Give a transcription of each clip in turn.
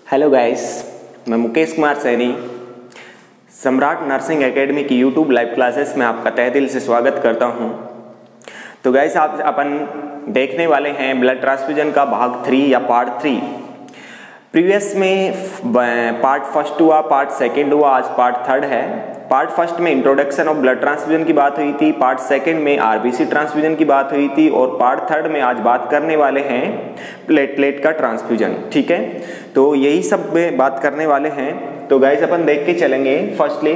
Hello guys, मैं Mukesh Kumar Saini Samrat nursing academy की YouTube live classes में आपका तहे दिल से स्वागत करता हूं। तो गाइस आप अपन देखने वाले हैं ब्लड ट्रांसफ्यूजन का भाग 3 या पार्ट 3। प्रीवियस में पार्ट फर्स्ट हुआ, पार्ट सेकंड हुआ, आज पार्ट थर्ड है। पार्ट फर्स्ट में इंट्रोडक्शन ऑफ ब्लड ट्रांसफ्यूजन की बात हुई थी, पार्ट सेकंड में आरबीसी ट्रांसफ्यूजन की बात हुई थी और पार्ट थर्ड में आज बात करने वाले हैं प्लेटलेट का ट्रांसफ्यूजन। ठीक है, तो यही सब में बात करने वाले हैं। तो गाइस अपन देख के चलेंगे फर्स्टली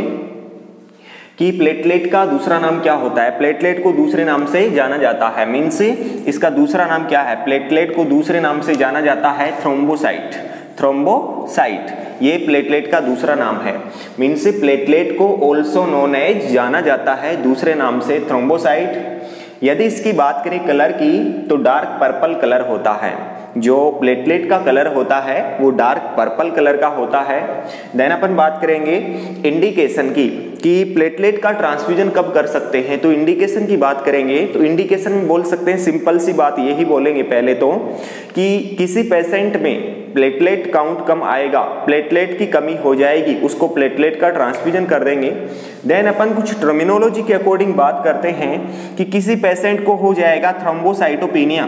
कि प्लेटलेट का दूसरा नाम क्या होता है। प्लेटलेट को दूसरे नाम से जाना जाता है, मीन्स इसका दूसरा नाम क्या है। प्लेटलेट को दूसरे नाम से जाना जाता है थ्रोम्बोसाइट। थ्रोम्बोसाइट ये प्लेटलेट का दूसरा नाम है, मीन्स प्लेटलेट को ऑल्सो नोन एज जाना जाता है दूसरे नाम से थ्रोम्बोसाइट। यदि इसकी बात करें कलर की तो डार्क पर्पल कलर होता है। जो प्लेटलेट का कलर होता है वो डार्क पर्पल कलर का होता है। देन अपन बात करेंगे इंडिकेशन की कि प्लेटलेट का ट्रांसफ्यूजन कब कर सकते हैं। तो इंडिकेशन की बात करेंगे तो इंडिकेशन में बोल सकते हैं, सिंपल सी बात यही बोलेंगे पहले तो कि किसी पेशेंट में प्लेटलेट काउंट कम आएगा, प्लेटलेट की कमी हो जाएगी, उसको प्लेटलेट का ट्रांसफ्यूजन कर देंगे। देन अपन कुछ टर्मिनोलॉजी के अकॉर्डिंग बात करते हैं कि किसी पेशेंट को हो जाएगा थ्रोम्बोसाइटोपिनिया।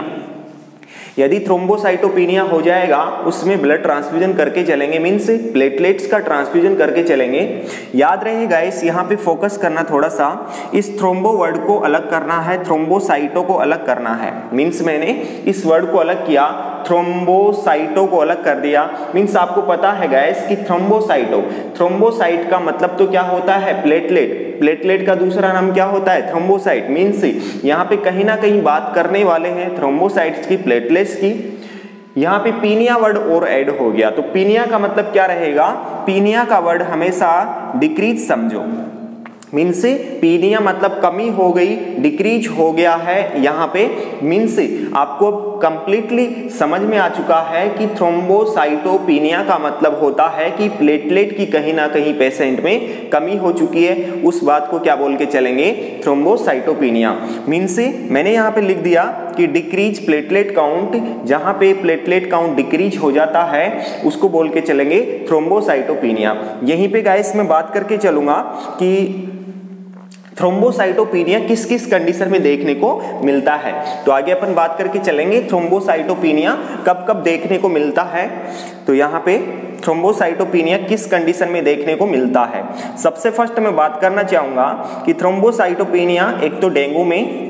यदि थ्रोम्बोसाइटोपिनिया हो जाएगा उसमें ब्लड ट्रांसफ्यूजन करके चलेंगे, मीन्स प्लेटलेट्स का ट्रांसफ्यूजन करके चलेंगे। याद रहे गाइस, यहाँ पे फोकस करना थोड़ा सा, इस थ्रोम्बो वर्ड को अलग करना है, थ्रोम्बोसाइटो को अलग करना है। मीन्स मैंने इस वर्ड को अलग किया, थ्रोम्बोसाइटो को अलग कर दिया। मीन्स आपको पता है गाइस कि थ्रोम्बोसाइट का मतलब तो क्या होता है, प्लेटलेट। प्लेटलेट का दूसरा नाम क्या होता है, थ्रोम्बोसाइट। मीन्स यहाँ पे कहीं ना कहीं बात करने वाले हैं थ्रोम्बोसाइट्स की, प्लेटलेट्स की। यहाँ पे पीनिया वर्ड और ऐड हो गया, तो पीनिया का मतलब क्या रहेगा, पीनिया का वर्ड हमेशा डिक्रीज समझो। मीन्स पीनिया मतलब कमी हो गई, डिक्रीज हो गया है यहाँ पे। मीन्स आपको कंप्लीटली समझ में आ चुका है कि थ्रोम्बोसाइटोपिनिया का मतलब होता है कि प्लेटलेट की कहीं ना कहीं पेशेंट में कमी हो चुकी है। उस बात को क्या बोल के चलेंगे, थ्रोम्बोसाइटोपिनिया। मीन्स मैंने यहाँ पे लिख दिया कि डिक्रीज प्लेटलेट काउंट, जहाँ पे प्लेटलेट काउंट डिक्रीज हो जाता है उसको बोल के चलेंगे थ्रोम्बोसाइटोपिनिया। यहीं पे गाइस मैं बात करके चलूंगा कि थ्रोम्बोसाइटोपिनिया किस किस कंडीशन में देखने को मिलता है। तो आगे अपन बात करके चलेंगे थ्रोम्बोसाइटोपिनिया कब कब देखने को मिलता है। तो यहाँ पे थ्रोम्बोसाइटोपिनिया किस कंडीशन में देखने को मिलता है। सबसे फर्स्ट मैं बात करना चाहूंगा कि थ्रोम्बोसाइटोपिनिया एक तो डेंगू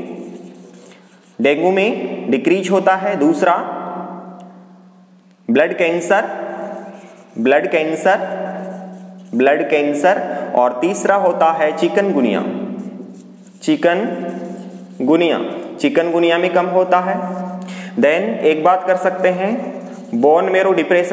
में डिक्रीज होता है, दूसरा ब्लड कैंसर और तीसरा होता है चिकनगुनिया में कम होता है। देन एक बात कर सकते हैं बोन मेरो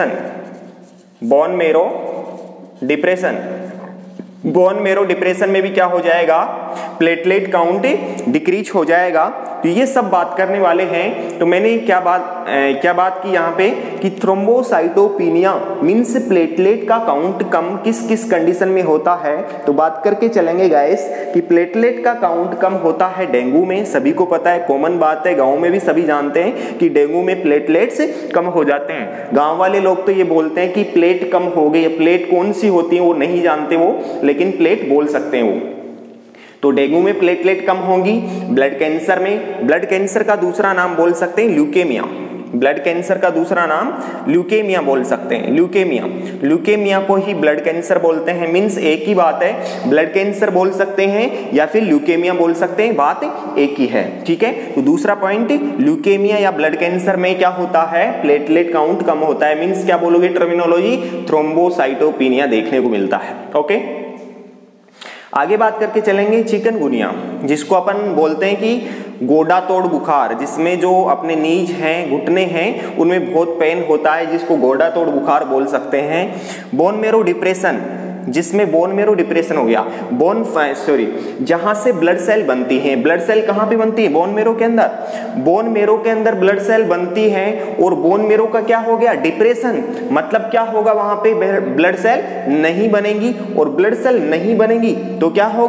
डिप्रेशन में भी क्या हो जाएगा, प्लेटलेट काउंट डिक्रीज हो जाएगा। तो ये सब बात करने वाले हैं। तो मैंने क्या बात की यहाँ पे कि थ्रोम्बोसाइटोपिनिया मीन्स प्लेटलेट का काउंट कम किस किस कंडीशन में होता है। तो बात करके चलेंगे गाइस कि प्लेटलेट का काउंट कम होता है डेंगू में। सभी को पता है, कॉमन बात है, गाँव में भी सभी जानते हैं कि डेंगू में प्लेटलेट्स कम हो जाते हैं। गाँव वाले लोग तो ये बोलते हैं कि प्लेट कम हो गई, प्लेट कौन सी होती है वो नहीं जानते वो, लेकिन प्लेट बोल सकते हैं वो। तो डेंगू में प्लेटलेट कम होंगी। ब्लड कैंसर का दूसरा नाम बोल सकते हैं ल्यूकेमिया। ब्लड कैंसर का दूसरा नाम ल्यूकेमिया बोल सकते हैं। ल्यूकेमिया को ही ब्लड कैंसर बोलते हैं। मीन्स एक ही बात है, ब्लड कैंसर बोल सकते हैं या फिर ल्यूकेमिया बोल सकते हैं, बात एक ही है। ठीक है, तो दूसरा पॉइंट, ल्यूकेमिया या ब्लड कैंसर में क्या होता है, प्लेटलेट काउंट कम होता है। मीन्स क्या बोलोगे टर्मिनोलॉजी, थ्रोम्बोसाइटोपिनिया देखने को मिलता है। ओके, आगे बात करके चलेंगे चिकनगुनिया, जिसको अपन बोलते हैं कि गोडा तोड़ बुखार, जिसमें जो अपने नीज हैं, घुटने हैं, उनमें बहुत पेन होता है, जिसको गोडा तोड़ बुखार बोल सकते हैं। बोन मेरो डिप्रेशन, जिसमें बोन मेरो डिप्रेशन हो गया। जहां से ब्लड सेल बनती है, ब्लड सेल कहां पे बनती है, बोन मेरो के अंदर ब्लड सेल बनती है और बोन मेरो का क्या हो गया, डिप्रेशन। मतलब क्या होगा, वहां पे ब्लड सेल नहीं बनेगी और ब्लड सेल नहीं बनेगी तो क्या होगा,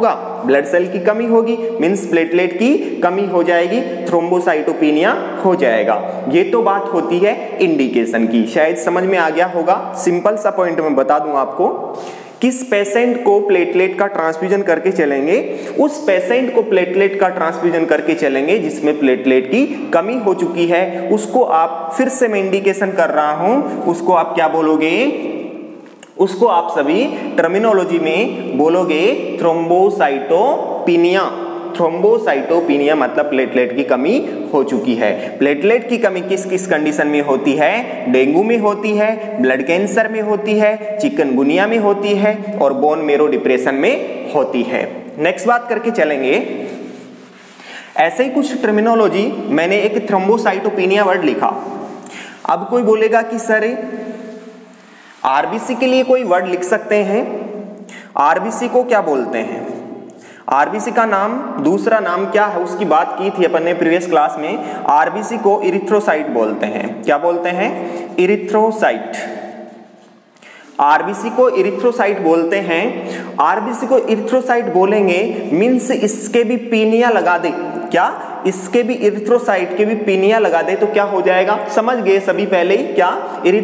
ब्लड सेल की कमी होगी, मींस प्लेटलेट की कमी हो जाएगी, थ्रोम्बोसाइटोपिनिया हो जाएगा। ये तो बात होती है इंडिकेशन की, शायद समझ में आ गया होगा। सिंपल सा पॉइंट मैं बता दूं आपको, किस पेशेंट को प्लेटलेट का ट्रांसफ्यूजन करके चलेंगे, उस पेशेंट को प्लेटलेट का ट्रांसफ्यूजन करके चलेंगे जिसमें प्लेटलेट की कमी हो चुकी है। उसको आप, फिर से मैं इंडिकेशन कर रहा हूं, उसको आप क्या बोलोगे, उसको आप सभी टर्मिनोलॉजी में बोलोगे थ्रोम्बोसाइटोपिनिया। थ्रोम्बोसाइटोपिनिया मतलब प्लेटलेट की कमी हो चुकी है। प्लेटलेट की कमी किस किस कंडीशन में होती है? डेंगू में होती है, ब्लड कैंसर में होती है, चिकनगुनिया में होती है और बोन मेरो डिप्रेशन में होती है। नेक्स्ट बात करके चलेंगे, ऐसे ही कुछ टर्मिनोलॉजी, मैंने एक थ्रोम्बोसाइटोपिनिया वर्ड लिखा। अब कोई बोलेगा कि सर आरबीसी के लिए कोई वर्ड लिख सकते हैं, आरबीसी को क्या बोलते हैं? आरबीसी का नाम, दूसरा नाम क्या है उसकी बात की थी अपन ने प्रीवियस क्लास में। आरबीसी को इरिथ्रोसाइट बोलते हैं। क्या बोलते हैं? इरिथ्रोसाइट। आरबीसी को इरिथ्रोसाइट बोलते हैं। आरबीसी को इरिथ्रोसाइट बोलेंगे मींस इसके भी पीनिया लगा दे। क्या? इसके भी इरिथ्रोसाइट के भी पीनिया लगा दे तो क्या हो जाएगा? समझ गए सभी पहले ही। क्या?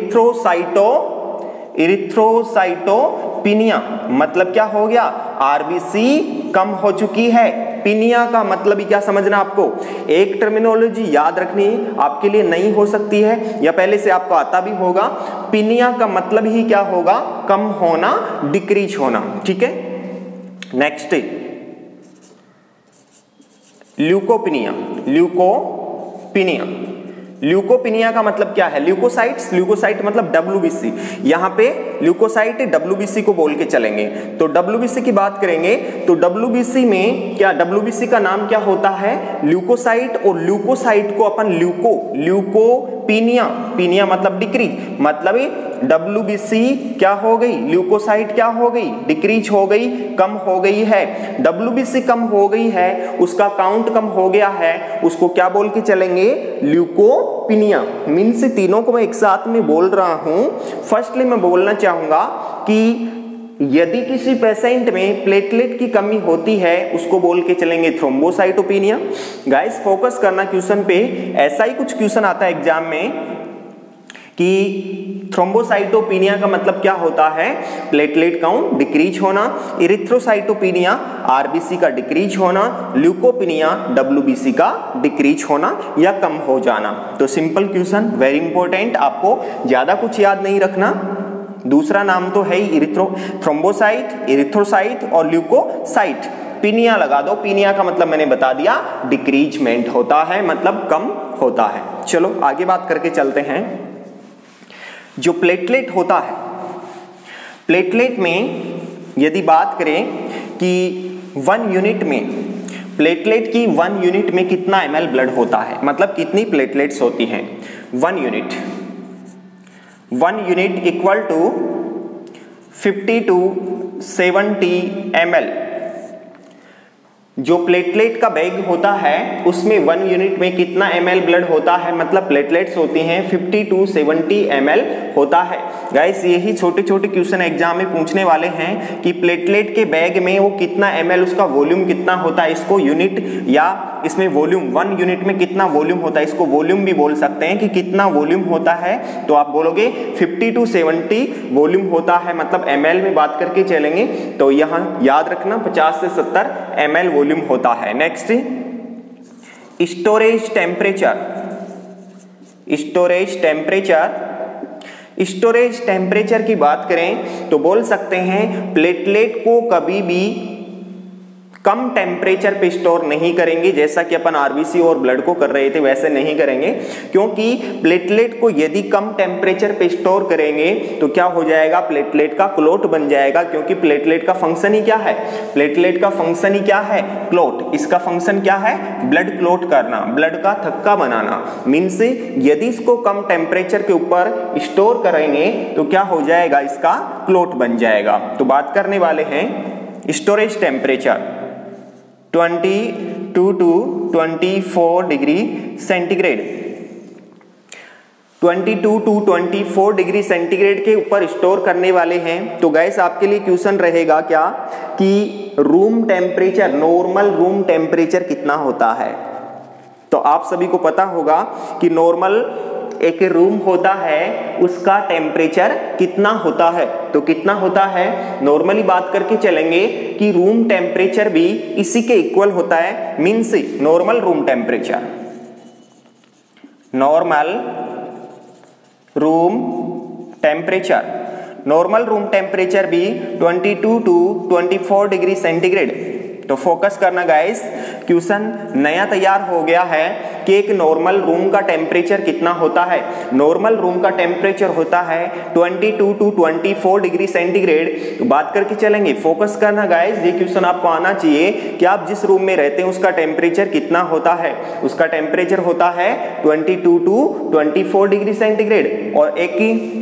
इरिथ्रोसाइटोपिनिया मतलब क्या हो गया? आरबीसी कम हो चुकी है। पिनिया का मतलब ही क्या समझना आपको? एक टर्मिनोलॉजी याद रखनी आपके लिए नई हो सकती है या पहले से आपको आता भी होगा। पिनिया का मतलब ही क्या होगा? कम होना, डिक्रीज होना। ठीक है, नेक्स्ट ल्यूकोपिनिया। ल्यूकोपिनिया, ल्यूकोपिनिया का मतलब क्या है? ल्यूकोसाइट्स, ल्यूकोसाइट मतलब डब्ल्यूबीसी। यहाँ पे ल्यूकोसाइट डब्ल्यूबीसी को बोल के चलेंगे। तो डब्ल्यूबीसी की बात करेंगे तो डब्ल्यूबीसी में क्या, डब्ल्यूबीसी का नाम क्या होता है? ल्यूकोसाइट। और ल्यूकोसाइट को अपन ल्यूकोपिनिया, पिनिया मतलब डिक्रीज, मतलब डब्ल्यूबीसी क्या हो गई? ल्यूकोसाइट क्या हो गई? डिक्रीज हो गई, कम हो गई है। डब्ल्यूबीसी कम हो गई है, उसका काउंट कम हो गया है, उसको क्या बोल के चलेंगे? ल्यूकोपिनिया। मीन्स तीनों को मैं एक साथ में बोल रहा हूं। फर्स्टली मैं बोलना चाहूंगा कि यदि किसी पेशेंट में प्लेटलेट की कमी होती है उसको बोल के चलेंगे थ्रोम्बोसाइटोपिनिया। गाइस फोकस करना क्वेश्चन पे, ऐसा ही कुछ क्वेश्चन आता है एग्जाम में कि थ्रोम्बोसाइटोपिनिया का मतलब क्या होता है? प्लेटलेट काउंट डिक्रीज होना। इरिथ्रोसाइटोपिनिया आरबीसी का डिक्रीज होना। ल्यूकोपिनिया डब्ल्यूबीसी का डिक्रीज होना या कम हो जाना। तो सिंपल क्वेश्चन, वेरी इंपॉर्टेंट, आपको ज्यादा कुछ याद नहीं रखना। दूसरा नाम तो है ही थ्रोम्बोसाइट, इरिथ्रोसाइट और ल्यूकोसाइट। पिनिया लगा दो। पिनिया का मतलब मैंने बता दिया, डिक्रीजमेंट होता है, मतलब कम होता है। चलो आगे बात करके चलते हैं। जो प्लेटलेट होता है, प्लेटलेट में यदि बात करें कि 1 यूनिट में, प्लेटलेट की 1 यूनिट में कितना ml ब्लड होता है, मतलब कितनी प्लेटलेट्स होती हैं? 1 unit equal to 50 to 70 ml। जो प्लेटलेट का बैग होता है उसमें 1 यूनिट में कितना ml ब्लड होता है, मतलब प्लेटलेट्स होती हैं 50 to 70 ml होता है। गाइस यही छोटे छोटे क्वेश्चन एग्जाम में पूछने वाले हैं कि प्लेटलेट के बैग में वो कितना ml, उसका वॉल्यूम कितना होता है, इसको यूनिट या इसमें वॉल्यूम, 1 यूनिट में कितना वॉल्यूम होता है, इसको वॉल्यूम भी बोल सकते हैं कि कितना वॉल्यूम होता है। तो आप बोलोगे 50 to 70 वॉल्यूम होता है, मतलब ml में बात करके चलेंगे। तो यहाँ याद रखना 50 से 70 ml वॉल्यूम होता है। Next storage temperature. Storage temperature, storage temperature की बात करें तो बोल सकते हैं प्लेटलेट को कभी भी कम टेम्परेचर पे स्टोर नहीं करेंगे, जैसा कि अपन आरबीसी और ब्लड को कर रहे थे वैसे नहीं करेंगे, क्योंकि प्लेटलेट को यदि कम टेम्परेचर पे स्टोर करेंगे तो क्या हो जाएगा? प्लेटलेट का क्लोट बन जाएगा। क्योंकि प्लेटलेट का फंक्शन ही क्या है? प्लेटलेट का फंक्शन ही क्या है? क्लोट। इसका फंक्शन क्या है? ब्लड क्लोट करना, ब्लड का थक्का बनाना। मीन्स यदि इसको कम टेम्परेचर के ऊपर स्टोर करेंगे तो क्या हो जाएगा? इसका क्लोट बन जाएगा। तो बात करने वाले हैं storage temperature 22 to 24 degree centigrade. 22 to 24 degree centigrade के ऊपर स्टोर करने वाले हैं। तो गैस आपके लिए क्वेश्चन रहेगा क्या कि room temperature, normal room temperature कितना होता है। तो आप सभी को पता होगा कि नॉर्मल एक रूम होता है उसका टेम्परेचर कितना होता है। तो कितना होता है, नॉर्मली बात करके चलेंगे कि रूम टेम्परेचर भी इसी के इक्वल होता है, means normal room temperature, normal room temperature, normal room temperature भी 22 टू 24 डिग्री सेंटीग्रेड। तो फोकस करना गाइस, क्वेश्चन नया तैयार हो गया है कि एक नॉर्मल रूम का टेम्परेचर कितना होता है। नॉर्मल रूम का टेम्परेचर होता है 22 टू 24 डिग्री सेंटीग्रेड। तो बात करके चलेंगे, फोकस करना गाइस, ये क्वेश्चन आपको आना चाहिए कि आप जिस रूम में रहते हैं उसका टेम्परेचर कितना होता है। उसका टेम्परेचर होता है 22 टू 24 डिग्री सेंटीग्रेड। और एक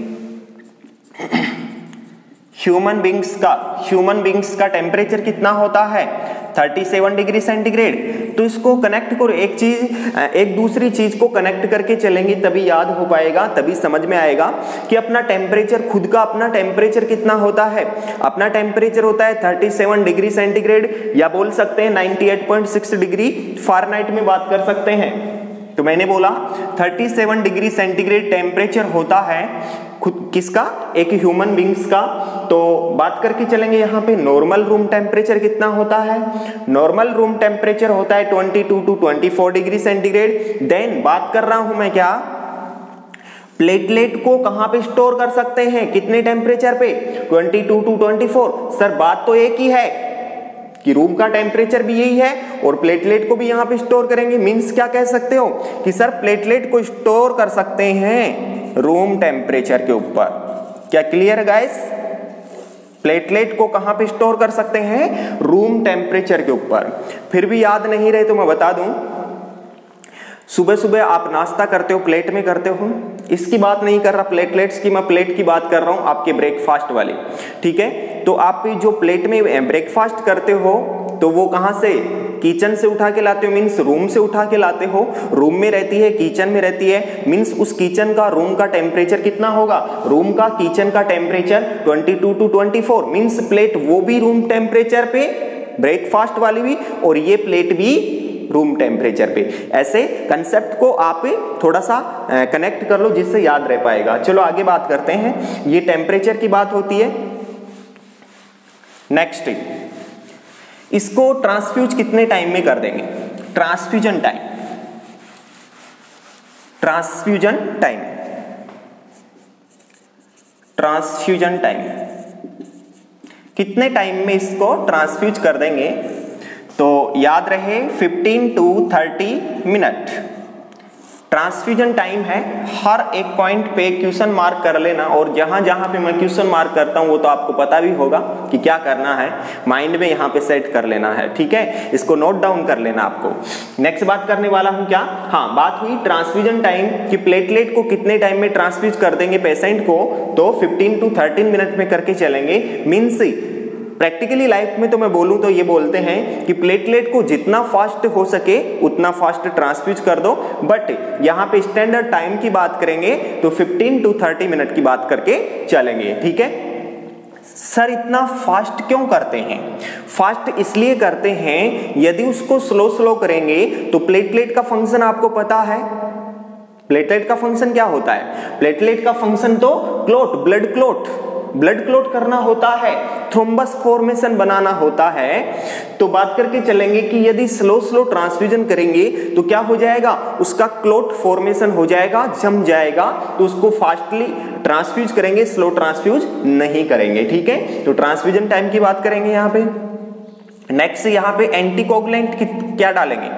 ह्यूमन बींग्स का टेम्परेचर कितना होता है 37 डिग्री सेंटीग्रेड। तो इसको कनेक्ट करो, एक दूसरी चीज को कनेक्ट करके चलेंगे तभी याद हो पाएगा, तभी समझ में आएगा कि अपना टेम्परेचर, खुद का अपना टेम्परेचर कितना होता है। अपना टेम्परेचर होता है 37 डिग्री सेंटीग्रेड, या बोल सकते हैं 98.6 डिग्री फ़ारेनहाइट में बात कर सकते हैं। तो मैंने बोला 37 डिग्री सेंटीग्रेड टेम्परेचर होता है खुद किसका, एक ह्यूमन बींग्स का। तो बात करके चलेंगे यहाँ पे नॉर्मल रूम टेम्परेचर कितना होता है। नॉर्मल रूम टेम्परेचर होता है 22 टू 24 डिग्री सेंटीग्रेड। देन बात कर रहा हूं मैं क्या, प्लेटलेट को कहां पे स्टोर कर सकते हैं, कितने टेम्परेचर पे, 22 टू 24। सर बात तो एक ही है कि रूम का टेम्परेचर भी यही है और प्लेटलेट को भी यहां पे स्टोर करेंगे। मींस क्या कह सकते हो कि सर प्लेटलेट को स्टोर कर सकते हैं रूम टेम्परेचर के ऊपर। क्या क्लियर है गाइस? प्लेटलेट को कहां पे स्टोर कर सकते हैं, रूम टेम्परेचर के ऊपर। फिर भी याद नहीं रहे तो मैं बता दूं, सुबह सुबह आप नाश्ता करते हो, प्लेट में करते हो। इसकी बात नहीं कर रहा प्लेटलेट्स की, मैं प्लेट की बात कर रहा हूं आपके ब्रेकफास्ट वाली, ठीक है। तो आप जो प्लेट में ब्रेकफास्ट करते हो तो वो कहां से, किचन से उठा के लाते हो, मीन्स रूम से उठा के लाते हो। रूम में रहती है, किचन में रहती है, मीन्स उस किचन का, रूम का टेम्परेचर कितना होगा, रूम का किचन का टेम्परेचर 22 टू 24, मीन्स प्लेट वो भी रूम टेम्परेचर पे, ब्रेकफास्ट वाली भी, और ये प्लेट भी रूम टेम्परेचर पे। ऐसे कंसेप्ट को आप थोड़ा सा कनेक्ट कर लो जिससे याद रह पाएगा। चलो आगे बात करते हैं, ये टेम्परेचर की बात होती है। नेक्स्ट, इसको ट्रांसफ्यूज कितने टाइम में कर देंगे, transfusion time, transfusion time, transfusion time कितने टाइम में इसको ट्रांसफ्यूज कर देंगे। तो याद रहे 15 टू 30 मिनट ट्रांसफ्यूजन टाइम है। हर एक पॉइंट पे क्वेश्चन मार्क कर लेना, और जहां जहां पे मैं क्वेश्चन मार्क करता हूं वो तो आपको पता भी होगा कि क्या करना है, माइंड में यहां पे सेट कर लेना है, ठीक है। इसको नोट डाउन कर लेना आपको। नेक्स्ट बात करने वाला हूं क्या, हाँ बात हुई ट्रांसफ्यूजन टाइम कि प्लेटलेट को कितने टाइम में ट्रांसफ्यूज कर देंगे पेशेंट को, तो 15 टू 13 मिनट में करके चलेंगे। मीन्स प्रैक्टिकली लाइफ में तो मैं बोलूं तो ये बोलते हैं कि प्लेटलेट को जितना फास्ट हो सके उतना फास्ट ट्रांसफ्यूज कर दो, बट यहाँ पे स्टैंडर्ड टाइम की बात करेंगे तो 15 टू 30 मिनट की बात करके चलेंगे, ठीक है। सर इतना फास्ट क्यों करते हैं, फास्ट इसलिए करते हैं, यदि उसको स्लो करेंगे तो प्लेटलेट का फंक्शन आपको पता है। प्लेटलेट का फंक्शन क्या होता है, प्लेटलेट का फंक्शन तो क्लोट, ब्लड क्लोट करना होता है, थ्रोम्बस फॉर्मेशन बनाना होता है। तो बात करके चलेंगे कि यदि स्लो ट्रांसफ्यूजन करेंगे तो क्या हो जाएगा, उसका क्लोट फॉर्मेशन हो जाएगा, जम जाएगा। तो उसको फास्टली ट्रांसफ्यूज करेंगे, स्लो ट्रांसफ्यूज नहीं करेंगे, ठीक है। तो ट्रांसफ्यूजन टाइम की बात करेंगे यहाँ पे। नेक्स्ट यहाँ पे एंटीकोगुलेंट क्या डालेंगे,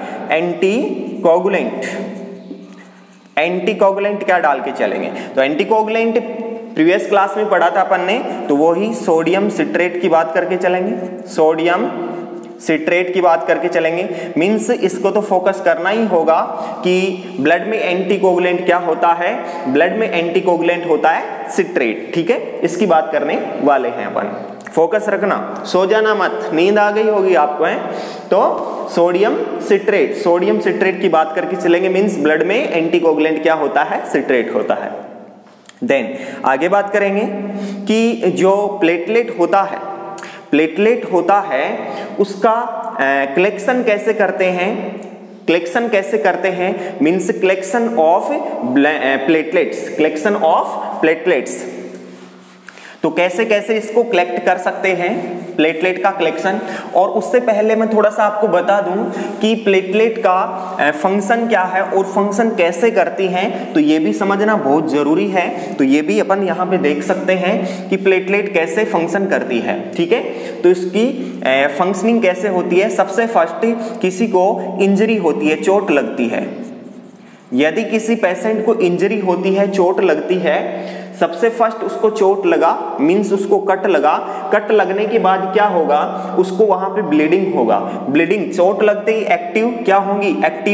एंटीकोगुलेंट क्या डाल के चलेंगे। तो एंटीकोगुलेंट प्रीवियस क्लास में पढ़ा था अपन ने, तो वो ही सोडियम सिट्रेट की बात करके चलेंगे, सोडियम सिट्रेट की बात करके चलेंगे। मींस इसको तो फोकस करना ही होगा कि ब्लड में एंटीकोगुलेंट क्या होता है, ब्लड में एंटीकोगुलेंट होता है सिट्रेट, ठीक है। इसकी बात करने वाले हैं अपन, फोकस रखना, सो जाना मत, नींद आ गई होगी आपको है। तो सोडियम सिट्रेट, सोडियम सिट्रेट की बात करके चलेंगे, मींस ब्लड में एंटीकोगुलेंट क्या होता है, सिट्रेट होता है। देन आगे बात करेंगे कि जो प्लेटलेट होता है, प्लेटलेट होता है उसका कलेक्शन कैसे करते हैं, कलेक्शन कैसे करते हैं, means collection of platelets, collection of platelets. तो कैसे कैसे इसको कलेक्ट कर सकते हैं प्लेटलेट का कलेक्शन। और उससे पहले मैं थोड़ा सा आपको बता दूं कि प्लेटलेट का फंक्शन क्या है और फंक्शन कैसे करती हैं, तो ये भी समझना बहुत जरूरी है। तो ये भी अपन यहाँ पे देख सकते हैं कि प्लेटलेट कैसे फंक्शन करती है, ठीक है। तो इसकी फंक्शनिंग कैसे होती है। सबसे फर्स्ट किसी को इंजरी होती है, चोट लगती है, यदि किसी पेशेंट को इंजरी होती है, चोट लगती है, सबसे फर्स्ट उसको चोट लगा, मींस उसको कट लगा, कट लगने के बाद क्या होगा, उसको वहां पे ब्लीडिंग होगा, ब्लीडिंग चोट लगते ही एक्टिव क्या होंगी,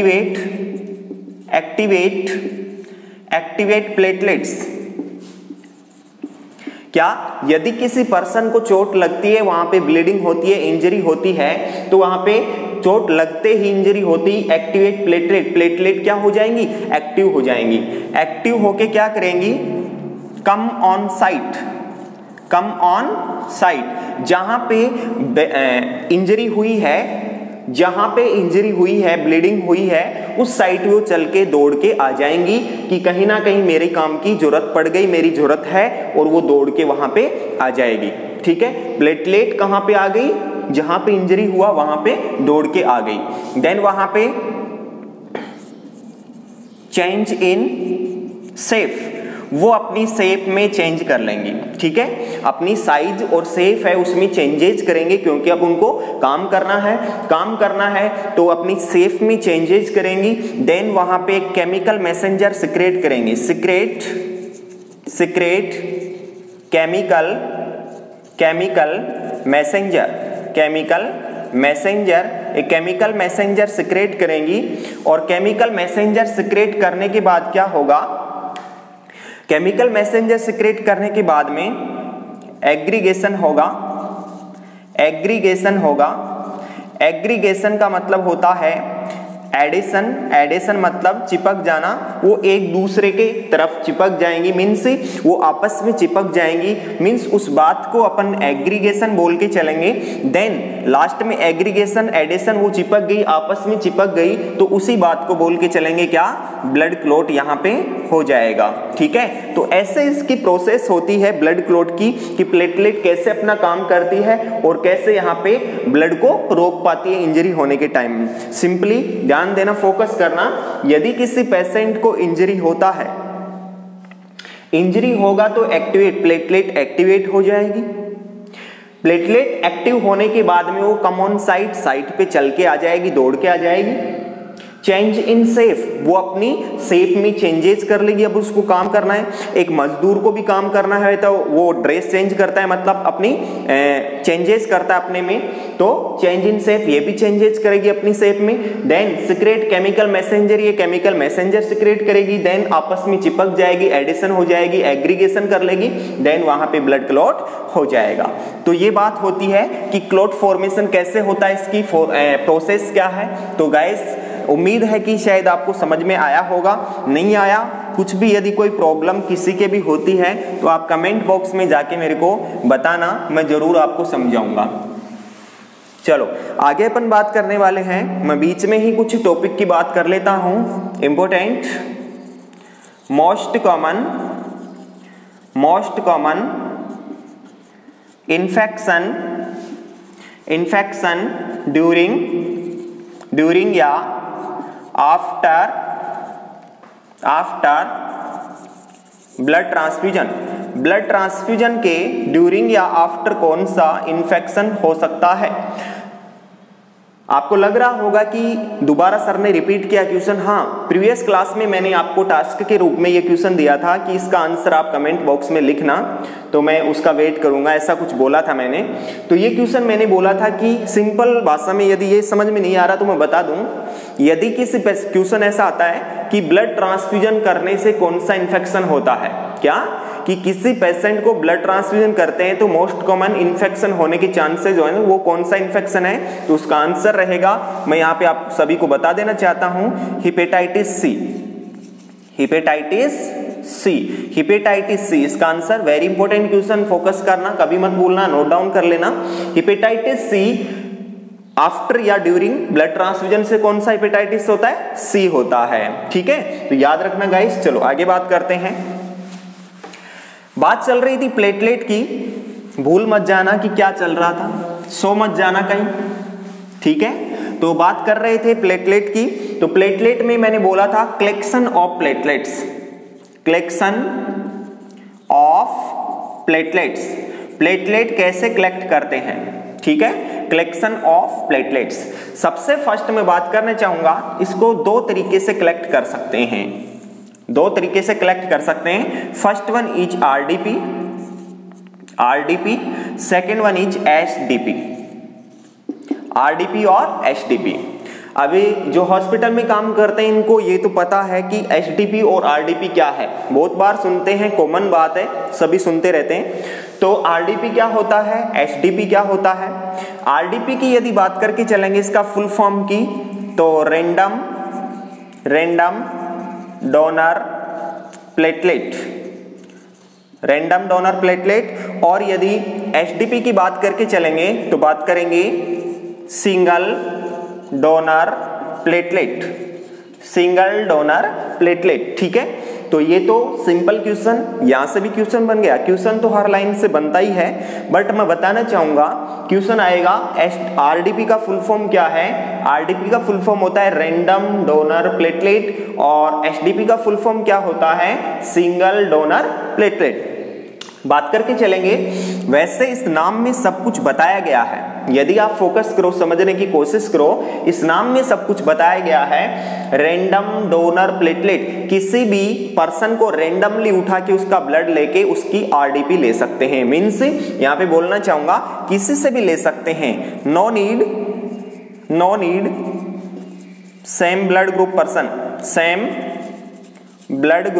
एक्टिवेट प्लेटलेट्स। क्या, यदि किसी पर्सन को चोट लगती है, वहां पे ब्लीडिंग होती है, इंजरी होती है, तो वहां पे चोट लगते ही इंजरी होती, एक्टिवेट प्लेटलेट, प्लेटलेट क्या हो जाएंगी, एक्टिव हो जाएंगी। एक्टिव होके क्या करेंगी, come on site, come on site, जहां पे इंजरी हुई है, जहां पे इंजरी हुई है, ब्लीडिंग हुई है, उस साइट पे वो चल के दौड़ के आ जाएंगी कि कहीं ना कहीं मेरे काम की जरूरत पड़ गई, मेरी जरूरत है, और वो दौड़ के वहां पे आ जाएगी, ठीक है। प्लेटलेट कहां पे आ गई, जहां पे इंजरी हुआ वहां पे दौड़ के आ गई। देन वहां पे चेंज इन शेप, वो अपनी शेप में चेंज कर लेंगी, ठीक है। अपनी साइज और शेप है उसमें चेंजेस करेंगे, क्योंकि अब उनको काम करना है तो अपनी शेप में चेंजेस करेंगी। देन वहां पे एक केमिकल मैसेंजर सिक्रेट करेंगे, सिक्रेट केमिकल मैसेंजर, एक केमिकल मैसेंजर सिक्रेट करेंगी। और केमिकल मैसेंजर सिक्रेट करने के बाद क्या होगा, केमिकल मैसेंजर सिक्रेट करने के बाद में एग्रीगेशन होगा, एग्रीगेशन का मतलब होता है एडिशन मतलब चिपक जाना, वो एक दूसरे के तरफ चिपक जाएंगी, मीन्स वो आपस में चिपक जाएंगी, मीन्स उस बात को अपन एग्रीगेशन बोल के चलेंगे। देन लास्ट में एग्रीगेशन एडिशन, वो चिपक गई, आपस में चिपक गई, तो उसी बात को बोल के चलेंगे क्या, ब्लड क्लॉट यहाँ पे हो जाएगा, ठीक है। तो ऐसे इसकी प्रोसेस होती है ब्लड क्लॉट की, कि प्लेटलेट कैसे अपना काम करती है और कैसे यहाँ पे ब्लड को रोक पाती है इंजरी होने के टाइम। सिंपली ध्यान देना, फोकस करना, यदि किसी पेशेंट को इंजरी होता है, इंजरी होगा तो प्लेटलेट एक्टिवेट हो जाएगी। प्लेटलेट एक्टिव होने के बाद में वो कम ऑन साइट पे चल के आ जाएगी, दौड़ के आ जाएगी। चेंज इन शेप, वो अपनी शेप में चेंजेस कर लेगी। अब उसको काम करना है, एक मजदूर को भी काम करना है तो वो ड्रेस चेंज करता है, मतलब अपनी चेंजेस करता है अपने में, तो चेंज इन शेप, ये भी चेंजेस करेगी अपनी शेप में। देन सिक्रेट केमिकल मैसेंजर, ये केमिकल मैसेंजर सिक्रेट करेगी, देन आपस में चिपक जाएगी, एडिशन हो जाएगी, एग्रीगेशन कर लेगी, देन वहां पे ब्लड क्लॉट हो जाएगा। तो ये बात होती है कि क्लॉट फॉर्मेशन कैसे होता है, इसकी प्रोसेस क्या है। तो गाइस उम्मीद है कि शायद आपको समझ में आया होगा, नहीं आया कुछ भी, यदि कोई प्रॉब्लम किसी के भी होती है तो आप कमेंट बॉक्स में जाके मेरे को बताना, मैं जरूर आपको समझाऊंगा। चलो आगे अपन बात करने वाले हैं, मैं बीच में ही कुछ टॉपिक की बात कर लेता हूं important. Most common infection during या आफ्टर ब्लड ट्रांसफ्यूजन के ड्यूरिंग या आफ्टर कौन सा इन्फेक्शन हो सकता है। आपको लग रहा होगा कि दोबारा सर ने रिपीट किया क्वेश्चन। हाँ, प्रीवियस क्लास में मैंने आपको टास्क के रूप में ये क्वेश्चन दिया था कि इसका आंसर आप कमेंट बॉक्स में लिखना, तो मैं उसका वेट करूंगा, ऐसा कुछ बोला था मैंने। तो ये क्वेश्चन मैंने बोला था कि सिंपल भाषा में, यदि ये समझ में नहीं आ रहा तो मैं बता दूं, यदि किसी क्वेश्चन ऐसा आता है कि ब्लड ट्रांसफ्यूजन करने से कौन सा इन्फेक्शन होता है, क्या कि किसी पेशेंट को ब्लड ट्रांसफ्यूजन करते हैं तो मोस्ट कॉमन इन्फेक्शन होने के चांसेस जो है वो कौन सा इन्फेक्शन है, तो उसका आंसर रहेगा, मैं यहाँ पे आप सभी को बता देना चाहता हूँ, hepatitis C. Hepatitis C, hepatitis C इसका answer. Very important question, focus करना, कभी मत भूलना, नोट डाउन कर लेना। हेपेटाइटिस सी आफ्टर या ड्यूरिंग ब्लड ट्रांसफ्यूजन से कौन सा हेपेटाइटिस होता है, सी होता है। ठीक है, तो याद रखना गाइस। चलो आगे बात करते हैं। बात चल रही थी प्लेटलेट की, भूल मत जाना कि क्या चल रहा था, सो मत जाना कहीं। ठीक है, तो बात कर रहे थे प्लेटलेट की। तो प्लेटलेट में मैंने बोला था collection of platelets, collection of platelets, platelet कैसे कलेक्ट करते हैं। ठीक है, कलेक्शन ऑफ प्लेटलेट्स। सबसे फर्स्ट मैं बात करना चाहूंगा, इसको दो तरीके से कलेक्ट कर सकते हैं, दो तरीके से कलेक्ट कर सकते हैं। First one is RDP, RDP, second one is SDP, RDP और एसडीपी। अभी जो हॉस्पिटल में काम करते हैं इनको ये तो पता है कि एसडीपी और आरडीपी क्या है, बहुत बार सुनते हैं, कॉमन बात है, सभी सुनते रहते हैं। तो आरडीपी क्या होता है, एसडीपी क्या होता है। आरडीपी की यदि बात करके चलेंगे इसका फुल फॉर्म की, तो random donor platelet, random donor platelet. और यदि एसडीपी की बात करके चलेंगे तो बात करेंगे single donor platelet, single donor platelet. ठीक है, तो ये तो सिंपल क्वेश्चन, यहां से भी क्वेश्चन बन गया। क्वेश्चन तो हर लाइन से बनता ही है, बट मैं बताना चाहूंगा क्वेश्चन आएगा आरडीपी का फुल फॉर्म क्या है। आरडीपी का फुल फॉर्म होता है रैंडम डोनर प्लेटलेट, और एसडीपी का फुल फॉर्म क्या होता है, सिंगल डोनर प्लेटलेट। बात करके चलेंगे। वैसे इस नाम में सब कुछ बताया गया है, यदि आप फोकस करो, समझने की कोशिश करो, इस नाम में सब कुछ बताया गया है। रैंडम डोनर प्लेटलेट, किसी भी पर्सन को रैंडमली उठा के उसका ब्लड लेके उसकी आरडीपी ले सकते हैं। मीन्स यहाँ पे बोलना चाहूंगा किसी से भी ले सकते हैं। No need same blood group person, same blood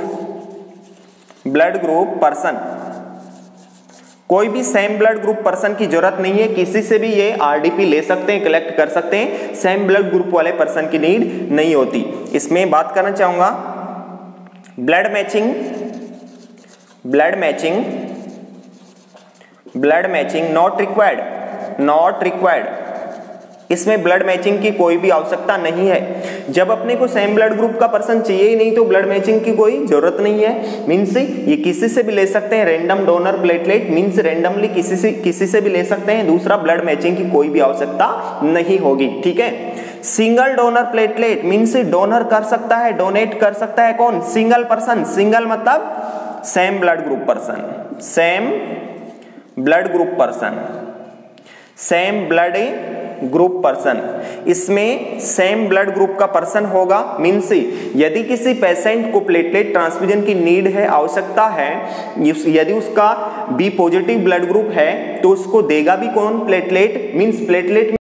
group person, कोई भी सेम ब्लड ग्रुप पर्सन की जरूरत नहीं है, किसी से भी ये आरडीपी ले सकते हैं, कलेक्ट कर सकते हैं। सेम ब्लड ग्रुप वाले पर्सन की नीड नहीं होती। इसमें बात करना चाहूंगा ब्लड मैचिंग नॉट रिक्वायर्ड, इसमें ब्लड मैचिंग की कोई भी आवश्यकता नहीं है। जब अपने को सेम ब्लड ग्रुप का पर्सन चाहिए ही नहीं तो ब्लड मैचिंग की कोई जरूरत नहीं है। मीन्स ये किसी से भी ले सकते हैं। Random donor platelet means randomly किसी से भी ले सकते हैं। दूसरा, ब्लड मैचिंग की कोई भी आवश्यकता नहीं होगी। ठीक है, single donor platelet means donor कर सकता है, डोनेट कर सकता है कौन, सिंगल पर्सन। सिंगल मतलब same blood group person, same blood group person, same blood group person. इसमें सेम ब्लड ग्रुप का पर्सन होगा। मीन्स यदि किसी पेशेंट को प्लेटलेट ट्रांसफ्यूजन की नीड है, आवश्यकता है, यदि उसका बी पॉजिटिव ब्लड ग्रुप है तो उसको देगा भी कौन, प्लेटलेट। Means platelet